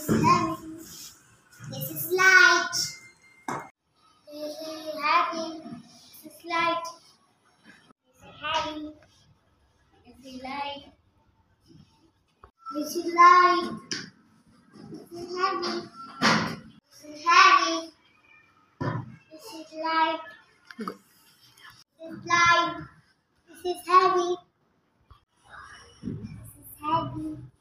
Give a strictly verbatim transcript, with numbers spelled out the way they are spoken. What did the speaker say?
is heavy. This is light. This is heavy. This is light. This is heavy. This is light. This is light. This is heavy. This is heavy. This is light. This is light. This is heavy. This is heavy.